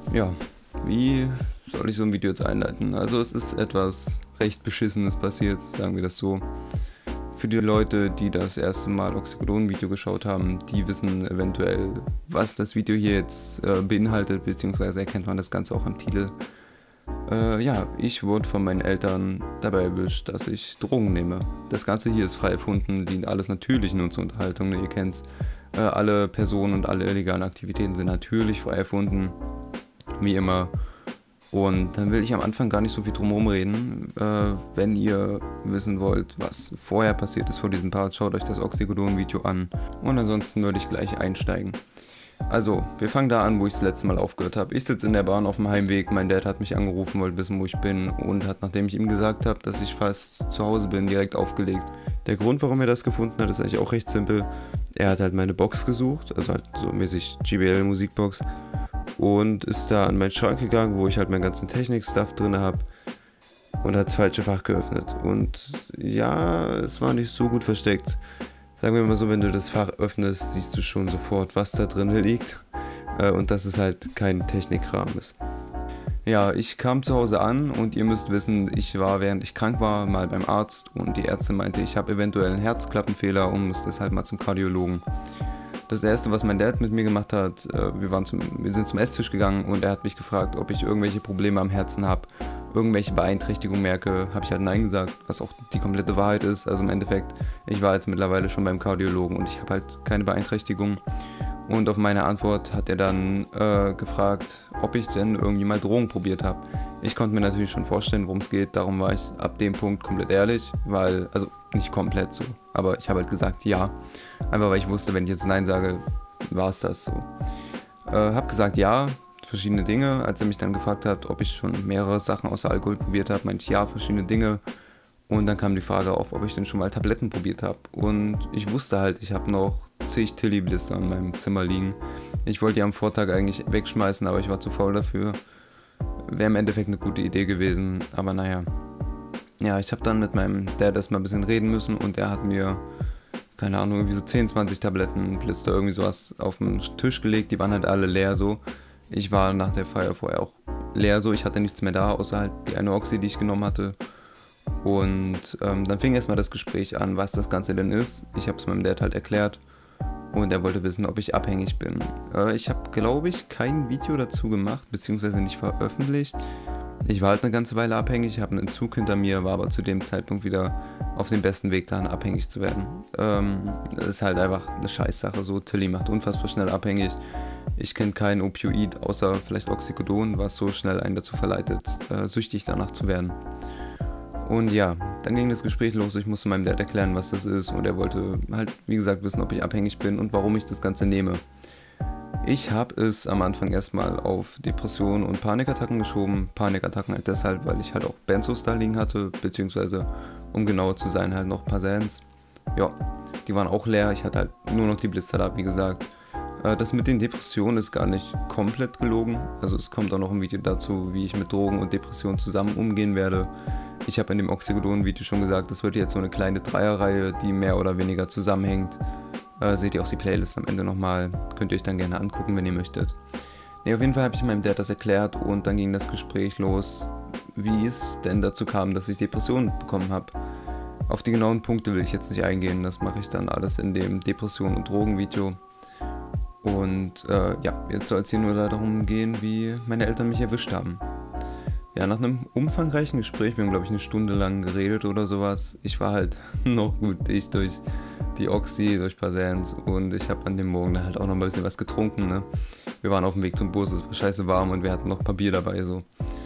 Ja, wie soll ich so ein Video jetzt einleiten? Also es ist etwas recht Beschissenes passiert, sagen wir das so. Für die Leute, die das erste Mal Oxycodon-Video geschaut haben, die wissen eventuell, was das Video hier jetzt beinhaltet, beziehungsweise erkennt man das Ganze auch am Titel. Ja, ich wurde von meinen Eltern dabei erwischt, dass ich Drogen nehme. Das Ganze hier ist frei erfunden, dient alles natürlich nur zur Unterhaltung, ne? Ihr kennt's. Alle Personen und alle illegalen Aktivitäten sind natürlich frei erfunden, wie immer. Und dann will ich am Anfang gar nicht so viel drumherum reden. Wenn ihr wissen wollt, was vorher passiert ist vor diesem Part, schaut euch das Oxycodon-Video an. Und ansonsten würde ich gleich einsteigen. Also, wir fangen da an, wo ich das letzte Mal aufgehört habe. Ich sitze in der Bahn auf dem Heimweg, mein Dad hat mich angerufen, wollte wissen, wo ich bin und hat, nachdem ich ihm gesagt habe, dass ich fast zu Hause bin, direkt aufgelegt. Der Grund, warum er das gefunden hat, ist eigentlich auch recht simpel. Er hat halt meine Box gesucht, also halt so mäßig JBL-Musikbox, und ist da an meinen Schrank gegangen, wo ich halt meinen ganzen Technik-Stuff drin habe, und hat das falsche Fach geöffnet. Und ja, es war nicht so gut versteckt. Sagen wir mal so, wenn du das Fach öffnest, siehst du schon sofort, was da drin liegt. Und dass es halt kein Technikkram ist. Ja, ich kam zu Hause an und ihr müsst wissen, ich war, während ich krank war, mal beim Arzt und die Ärztin meinte, ich habe eventuell einen Herzklappenfehler und muss deshalb mal zum Kardiologen. Das erste, was mein Dad mit mir gemacht hat, wir sind zum Esstisch gegangen und er hat mich gefragt, ob ich irgendwelche Probleme am Herzen habe, irgendwelche Beeinträchtigungen merke. Habe ich halt Nein gesagt, was auch die komplette Wahrheit ist. Also im Endeffekt, ich war jetzt mittlerweile schon beim Kardiologen und ich habe halt keine Beeinträchtigung. Und auf meine Antwort hat er dann gefragt, ob ich denn irgendwie mal Drogen probiert habe. Ich konnte mir natürlich schon vorstellen, worum es geht, darum war ich ab dem Punkt komplett ehrlich, weil, also nicht komplett so, aber ich habe halt gesagt ja. Einfach weil ich wusste, wenn ich jetzt Nein sage, war es das so. Hab gesagt ja, verschiedene Dinge. Als er mich dann gefragt hat, ob ich schon mehrere Sachen außer Alkohol probiert habe, meinte ich ja, verschiedene Dinge. Und dann kam die Frage auf, ob ich denn schon mal Tabletten probiert habe. Und ich wusste halt, ich habe noch zig Tilly-Blister in meinem Zimmer liegen. Ich wollte die am Vortag eigentlich wegschmeißen, aber ich war zu faul dafür. Wäre im Endeffekt eine gute Idee gewesen, aber naja. Ja, ich habe dann mit meinem Dad erstmal ein bisschen reden müssen und er hat mir, keine Ahnung, irgendwie so 10, 20 Tablettenblister, irgendwie sowas auf den Tisch gelegt. Die waren halt alle leer so. Ich war nach der Feier vorher auch leer so. Ich hatte nichts mehr da, außer halt die eine Oxy, die ich genommen hatte. Und dann fing erstmal das Gespräch an, was das Ganze denn ist. Ich habe es meinem Dad halt erklärt und er wollte wissen, ob ich abhängig bin. Ich habe, glaube ich, kein Video dazu gemacht, beziehungsweise nicht veröffentlicht. Ich war halt eine ganze Weile abhängig, ich habe einen Entzug hinter mir, war aber zu dem Zeitpunkt wieder auf dem besten Weg dahin, abhängig zu werden. Das ist halt einfach eine Scheißsache so. Tilly macht unfassbar schnell abhängig. Ich kenne kein Opioid, außer vielleicht Oxycodon, was so schnell einen dazu verleitet, süchtig danach zu werden. Und ja, dann ging das Gespräch los, ich musste meinem Dad erklären, was das ist und er wollte halt, wie gesagt, wissen, ob ich abhängig bin und warum ich das Ganze nehme. Ich habe es am Anfang erstmal auf Depressionen und Panikattacken geschoben. Panikattacken halt deshalb, weil ich halt auch Benzos da liegen hatte, beziehungsweise, um genauer zu sein, halt noch Pasens. Ja, die waren auch leer, ich hatte halt nur noch die Blister da, wie gesagt. Das mit den Depressionen ist gar nicht komplett gelogen. Also es kommt auch noch ein Video dazu, wie ich mit Drogen und Depressionen zusammen umgehen werde. Ich habe in dem Oxycodon-Video schon gesagt, das wird jetzt so eine kleine Dreierreihe, die mehr oder weniger zusammenhängt. Seht ihr auch die Playlist am Ende nochmal. Könnt ihr euch dann gerne angucken, wenn ihr möchtet. Ne, auf jeden Fall habe ich meinem Dad das erklärt und dann ging das Gespräch los, wie es denn dazu kam, dass ich Depressionen bekommen habe. Auf die genauen Punkte will ich jetzt nicht eingehen, das mache ich dann alles in dem Depression- und Drogen-Video. Und ja, jetzt soll es hier nur darum gehen, wie meine Eltern mich erwischt haben. Ja, nach einem umfangreichen Gespräch, wir haben glaube ich eine Stunde lang geredet oder sowas. Ich war halt noch gut dicht durch die Oxy, durch Pasens und ich habe an dem Morgen dann halt auch noch ein bisschen was getrunken, ne. Wir waren auf dem Weg zum Bus, es war scheiße warm und wir hatten noch ein paar Bier dabei, so.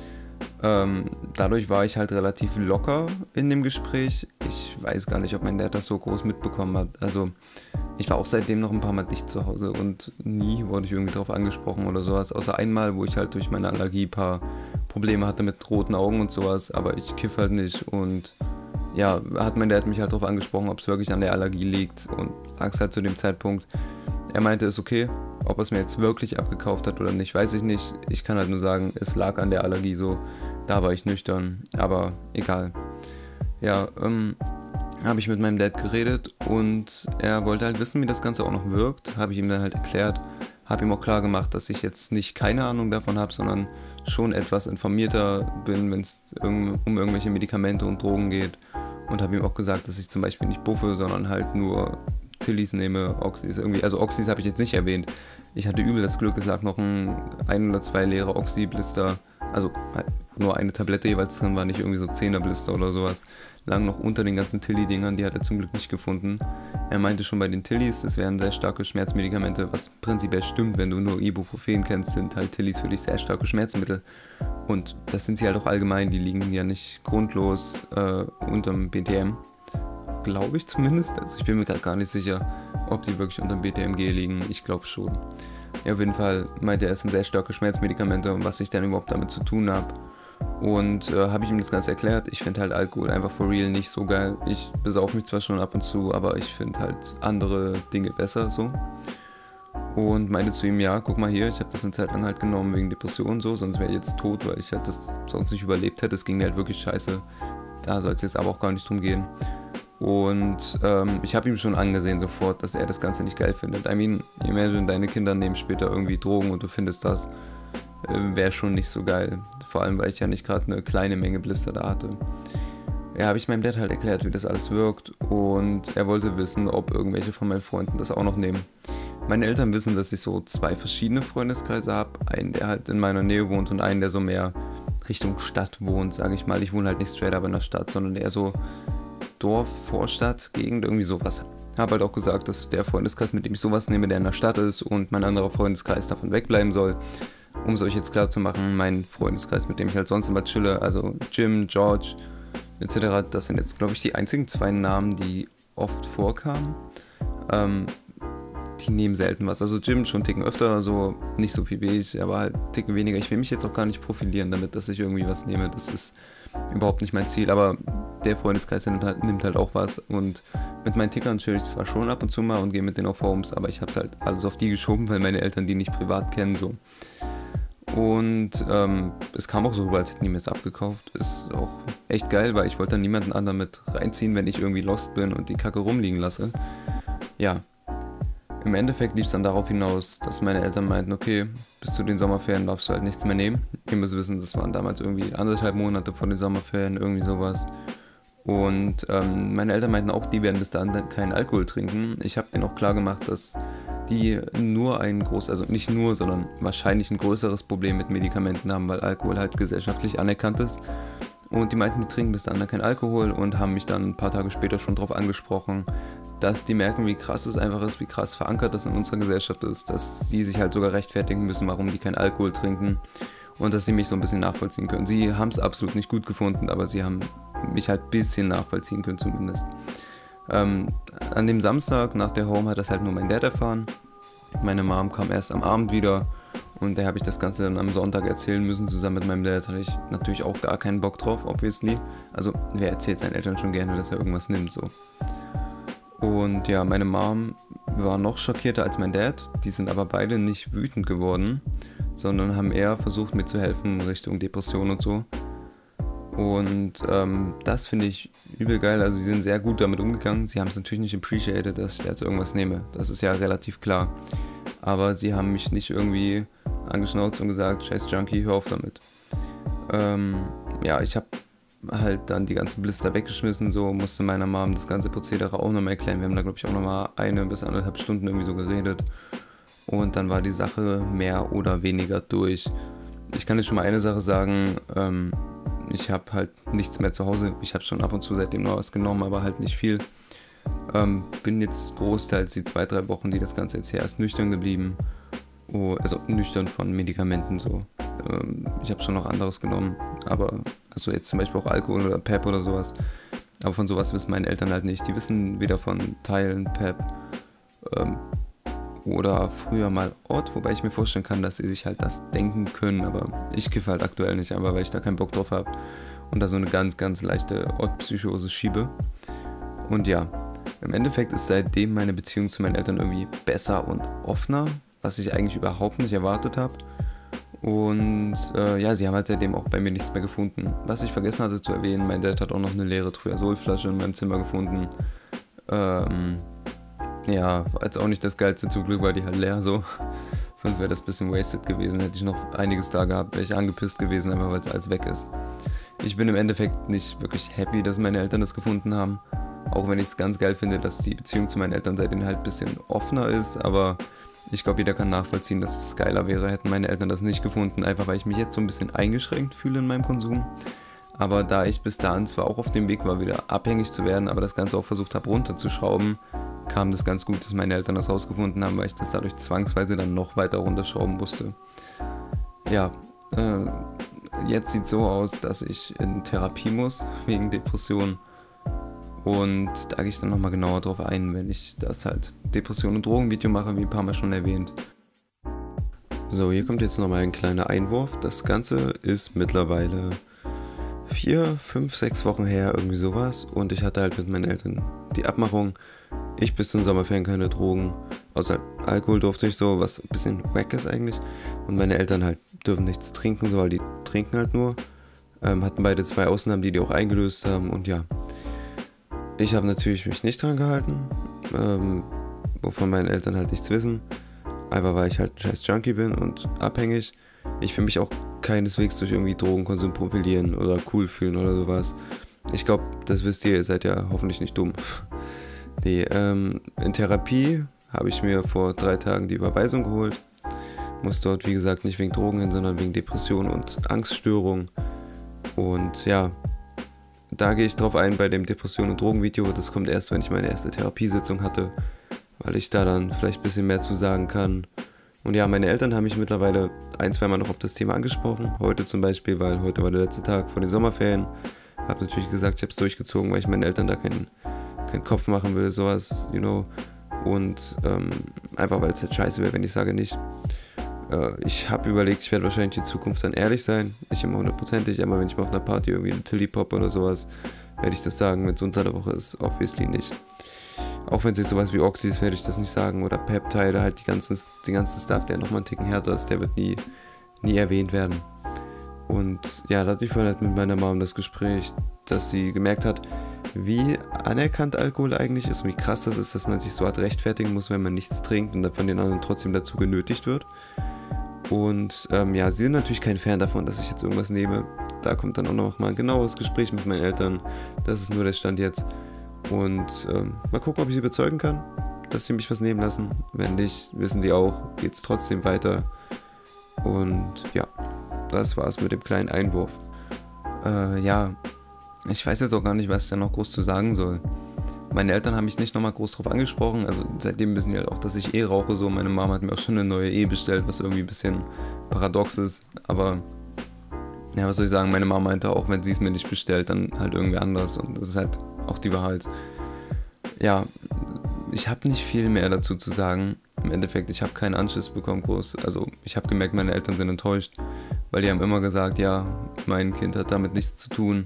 Dadurch war ich halt relativ locker in dem Gespräch. Ich weiß gar nicht, ob mein Dad das so groß mitbekommen hat. Also, ich war auch seitdem noch ein paar Mal nicht zu Hause und nie wurde ich irgendwie drauf angesprochen oder sowas. Außer einmal, wo ich halt durch meine Allergie ein paar Probleme hatte mit roten Augen und sowas, aber ich kiff halt nicht und ja, hat mein Dad mich halt darauf angesprochen, ob es wirklich an der Allergie liegt und lag es halt zu dem Zeitpunkt. Er meinte, ist okay, ob er es mir jetzt wirklich abgekauft hat oder nicht, weiß ich nicht. Ich kann halt nur sagen, es lag an der Allergie so, da war ich nüchtern, aber egal. Ja, habe ich mit meinem Dad geredet und er wollte halt wissen, wie das Ganze auch noch wirkt, habe ich ihm dann halt erklärt. Habe ihm auch klar gemacht, dass ich jetzt nicht keine Ahnung davon habe, sondern schon etwas informierter bin, wenn es um irgendwelche Medikamente und Drogen geht. Und habe ihm auch gesagt, dass ich zum Beispiel nicht buffe, sondern halt nur Tillys nehme, Oxys irgendwie. Also Oxys habe ich jetzt nicht erwähnt. Ich hatte übel das Glück, es lag noch ein oder zwei leere Oxy-Blister, also halt nur eine Tablette jeweils drin, war nicht irgendwie so 10er Blister oder sowas, lagen noch unter den ganzen Tilly-Dingern, die hat er zum Glück nicht gefunden. Er meinte schon bei den Tillys, das wären sehr starke Schmerzmedikamente, was prinzipiell stimmt, wenn du nur Ibuprofen kennst, sind halt Tillys für dich sehr starke Schmerzmittel. Und das sind sie halt auch allgemein, die liegen ja nicht grundlos unterm BTM. Glaube ich zumindest, also ich bin mir gerade gar nicht sicher, ob die wirklich unter dem BTMG liegen, ich glaube schon. Ja, auf jeden Fall meinte er, es sind sehr starke Schmerzmedikamente und was ich dann überhaupt damit zu tun habe. Und habe ich ihm das Ganze erklärt. Ich finde halt Alkohol einfach for real nicht so geil. Ich besaufe mich zwar schon ab und zu, aber ich finde halt andere Dinge besser so. Und meinte zu ihm, ja, guck mal hier, ich habe das eine Zeit lang halt genommen wegen Depression so, sonst wäre ich jetzt tot, weil ich halt das sonst nicht überlebt hätte. Es ging mir halt wirklich scheiße. Da soll es jetzt aber auch gar nicht drum gehen. Und ich habe ihm schon angesehen sofort, dass er das Ganze nicht geil findet. I mean, imagine, deine Kinder nehmen später irgendwie Drogen und du findest das, wäre schon nicht so geil. Vor allem, weil ich ja nicht gerade eine kleine Menge Blister da hatte. Ja, habe ich meinem Dad halt erklärt, wie das alles wirkt und er wollte wissen, ob irgendwelche von meinen Freunden das auch noch nehmen. Meine Eltern wissen, dass ich so zwei verschiedene Freundeskreise habe. Einen, der halt in meiner Nähe wohnt und einen, der so mehr Richtung Stadt wohnt, sage ich mal. Ich wohne halt nicht straight up in der Stadt, sondern eher so Dorf, Vorstadt, Gegend, irgendwie sowas. Habe halt auch gesagt, dass der Freundeskreis, mit dem ich sowas nehme, der in der Stadt ist und mein anderer Freundeskreis davon wegbleiben soll. Um es euch jetzt klar zu machen, mein Freundeskreis, mit dem ich halt sonst immer chille, also Jim, George etc., das sind jetzt, glaube ich, die einzigen zwei Namen, die oft vorkamen. Die nehmen selten was. Also Jim schon einen Ticken öfter, so nicht so viel wie ich, aber halt einen Ticken weniger. Ich will mich jetzt auch gar nicht profilieren damit, dass ich irgendwie was nehme. Das ist überhaupt nicht mein Ziel, aber der Freundeskreis nimmt halt auch was und mit meinen Tickern chill ich zwar schon ab und zu mal und gehe mit denen auf Homes, aber ich habe es halt alles auf die geschoben, weil meine Eltern die nicht privat kennen, so. Und es kam auch so rüber, als hätten die mir es abgekauft. Ist auch echt geil, weil ich wollte dann niemanden anderen mit reinziehen, wenn ich irgendwie lost bin und die Kacke rumliegen lasse. Ja, im Endeffekt lief es dann darauf hinaus, dass meine Eltern meinten, okay, bis zu den Sommerferien darfst du halt nichts mehr nehmen. Ihr müsst wissen, das waren damals irgendwie 1,5 Monate vor den Sommerferien, irgendwie sowas. Und meine Eltern meinten auch, die werden bis dahin keinen Alkohol trinken. Ich habe denen auch klar gemacht, dass die nur also nicht nur, sondern wahrscheinlich ein größeres Problem mit Medikamenten haben, weil Alkohol halt gesellschaftlich anerkannt ist. Und die meinten, die trinken bis dahin keinen Alkohol und haben mich dann ein paar Tage später schon darauf angesprochen, dass die merken, wie krass es einfach ist, wie krass verankert das in unserer Gesellschaft ist, dass sie sich halt sogar rechtfertigen müssen, warum die keinen Alkohol trinken und dass sie mich so ein bisschen nachvollziehen können. Sie haben es absolut nicht gut gefunden, aber sie haben mich halt ein bisschen nachvollziehen können zumindest. An dem Samstag nach der Home hat das halt nur mein Dad erfahren. Meine Mom kam erst am Abend wieder und da habe ich das Ganze dann am Sonntag erzählen müssen, zusammen mit meinem Dad. Hatte ich natürlich auch gar keinen Bock drauf, obviously. Also wer erzählt seinen Eltern schon gerne, dass er irgendwas nimmt, so. Und ja, meine Mom war noch schockierter als mein Dad. Die sind aber beide nicht wütend geworden, sondern haben eher versucht, mir zu helfen in Richtung Depression und so. Und das finde ich übel geil. Also sie sind sehr gut damit umgegangen. Sie haben es natürlich nicht appreciated, dass ich jetzt irgendwas nehme. Das ist ja relativ klar. Aber sie haben mich nicht irgendwie angeschnauzt und gesagt, scheiß Junkie, hör auf damit. Ja, ich habe halt dann die ganzen Blister weggeschmissen, so musste meiner Mom das ganze Prozedere auch nochmal erklären. Wir haben da, glaube ich, auch nochmal 1 bis 1,5 Stunden irgendwie so geredet. Und dann war die Sache mehr oder weniger durch. Ich kann jetzt schon mal eine Sache sagen, ich habe halt nichts mehr zu Hause. Ich habe schon ab und zu seitdem noch was genommen, aber halt nicht viel. Bin jetzt großteils die 2-3 Wochen, die das Ganze jetzt her ist, nüchtern geblieben. Oh, also nüchtern von Medikamenten so. Ich habe schon noch anderes genommen, aber also jetzt zum Beispiel auch Alkohol oder PEP oder sowas. Aber von sowas wissen meine Eltern halt nicht. Die wissen weder von Teilen, PEP oder früher mal Ott, wobei ich mir vorstellen kann, dass sie sich halt das denken können, aber ich kiffe halt aktuell nicht, aber weil ich da keinen Bock drauf habe und da so eine ganz, ganz leichte Ott-Psychose schiebe. Und ja, im Endeffekt ist seitdem meine Beziehung zu meinen Eltern irgendwie besser und offener, was ich eigentlich überhaupt nicht erwartet habe. Und ja, sie haben halt seitdem auch bei mir nichts mehr gefunden. Was ich vergessen hatte zu erwähnen, mein Dad hat auch noch eine leere Triazolflasche in meinem Zimmer gefunden. Ja, war jetzt auch nicht das Geilste, zum Glück war die halt leer so. Sonst wäre das ein bisschen wasted gewesen. Hätte ich noch einiges da gehabt, wäre ich angepisst gewesen, einfach weil es alles weg ist. Ich bin im Endeffekt nicht wirklich happy, dass meine Eltern das gefunden haben. Auch wenn ich es ganz geil finde, dass die Beziehung zu meinen Eltern seitdem halt ein bisschen offener ist. Aber ich glaube, jeder kann nachvollziehen, dass es geiler wäre, hätten meine Eltern das nicht gefunden. Einfach weil ich mich jetzt so ein bisschen eingeschränkt fühle in meinem Konsum. Aber da ich bis dahin zwar auch auf dem Weg war, wieder abhängig zu werden, aber das Ganze auch versucht habe runterzuschrauben, kam das ganz gut, dass meine Eltern das rausgefunden haben, weil ich das dadurch zwangsweise dann noch weiter runterschrauben musste. Ja, jetzt sieht es so aus, dass ich in Therapie muss, wegen Depressionen. Und da gehe ich dann nochmal genauer drauf ein, wenn ich das halt Depression- und Drogenvideo mache, wie ein paar Mal schon erwähnt. So, hier kommt jetzt nochmal ein kleiner Einwurf. Das Ganze ist mittlerweile 4, 5, 6 Wochen her, irgendwie sowas. Und ich hatte halt mit meinen Eltern die Abmachung, ich bis zum Sommerferien keine Drogen, außer Alkohol durfte ich so, was ein bisschen wack ist eigentlich. Und meine Eltern halt dürfen nichts trinken, so, weil die trinken halt nur. Hatten beide 2 Ausnahmen, die auch eingelöst haben. Und ja, ich habe natürlich mich nicht dran gehalten, wovon meine Eltern halt nichts wissen. Einfach weil ich halt ein scheiß Junkie bin und abhängig. Ich will mich auch keineswegs durch irgendwie Drogenkonsum profilieren oder cool fühlen oder sowas. Ich glaube, das wisst ihr seid ja hoffentlich nicht dumm. Nee, in Therapie habe ich mir vor 3 Tagen die Überweisung geholt. Muss dort, wie gesagt, nicht wegen Drogen hin, sondern wegen Depression und Angststörung. Und ja, da gehe ich drauf ein bei dem Depression- und Drogenvideo. Das kommt erst, wenn ich meine erste Therapiesitzung hatte, weil ich da dann vielleicht ein bisschen mehr zu sagen kann. Und ja, meine Eltern haben mich mittlerweile 1, 2 Mal noch auf das Thema angesprochen. Heute zum Beispiel, weil heute war der letzte Tag vor den Sommerferien. Habe natürlich gesagt, ich habe es durchgezogen, weil ich meinen Eltern da keinen Kopf machen will, sowas, you know. Und einfach, weil es halt scheiße wäre, wenn ich sage nicht. Ich habe überlegt, ich werde wahrscheinlich in Zukunft dann ehrlich sein. Nicht immer 100%, aber wenn ich mal auf einer Party irgendwie einen Tilly Pop oder sowas, werde ich das sagen. Wenn es unter der Woche ist, obviously nicht. Auch wenn es jetzt sowas wie Oxy ist, werde ich das nicht sagen. Oder Peptide, halt den ganzen Stuff, der nochmal einen Ticken härter ist, der wird nie erwähnt werden. Und ja, da hatte ich vorhin halt mit meiner Mom das Gespräch, dass sie gemerkt hat, wie anerkannt Alkohol eigentlich ist und wie krass das ist, dass man sich so hart rechtfertigen muss, wenn man nichts trinkt und dann von den anderen trotzdem dazu genötigt wird. Und ja, sie sind natürlich kein Fan davon, dass ich jetzt irgendwas nehme. Da kommt dann auch noch mal ein genaues Gespräch mit meinen Eltern. Das ist nur der Stand jetzt. Und mal gucken, ob ich sie überzeugen kann, dass sie mich was nehmen lassen. Wenn nicht, wissen die auch, geht es trotzdem weiter. Und ja, das war's mit dem kleinen Einwurf. Ja, ich weiß jetzt auch gar nicht, was ich da noch groß zu sagen soll. Meine Eltern haben mich nicht nochmal groß drauf angesprochen, also seitdem wissen die halt auch, dass ich rauche so. Meine Mama hat mir auch schon eine neue bestellt, was irgendwie ein bisschen paradox ist, aber ja, was soll ich sagen, meine Mama meinte auch, wenn sie es mir nicht bestellt, dann halt irgendwie anders und das ist halt auch die Wahrheit. Ja, ich habe nicht viel mehr dazu zu sagen. Im Endeffekt, ich habe keinen Anschiss bekommen groß, also ich habe gemerkt, meine Eltern sind enttäuscht, weil die haben immer gesagt, ja, mein Kind hat damit nichts zu tun.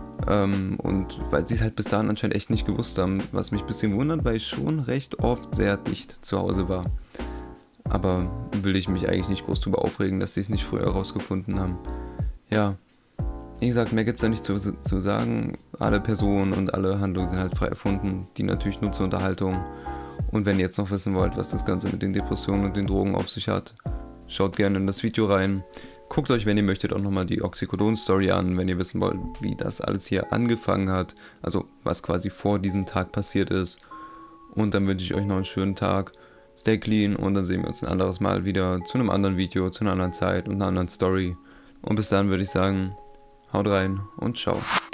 Und weil sie es halt bis dahin anscheinend echt nicht gewusst haben, was mich ein bisschen wundert, weil ich schon recht oft sehr dicht zu Hause war. Aber will ich mich eigentlich nicht groß drüber aufregen, dass sie es nicht früher herausgefunden haben. Ja, wie gesagt, mehr gibt es da nicht zu sagen. Alle Personen und alle Handlungen sind halt frei erfunden, die natürlich nur zur Unterhaltung. Und wenn ihr jetzt noch wissen wollt, was das Ganze mit den Depressionen und den Drogen auf sich hat, schaut gerne in das Video rein. Guckt euch, wenn ihr möchtet, auch nochmal die Oxycodon-Story an, wenn ihr wissen wollt, wie das alles hier angefangen hat. Also, was quasi vor diesem Tag passiert ist. Und dann wünsche ich euch noch einen schönen Tag. Stay clean und dann sehen wir uns ein anderes Mal wieder zu einem anderen Video, zu einer anderen Zeit und einer anderen Story. Und bis dann würde ich sagen, haut rein und ciao.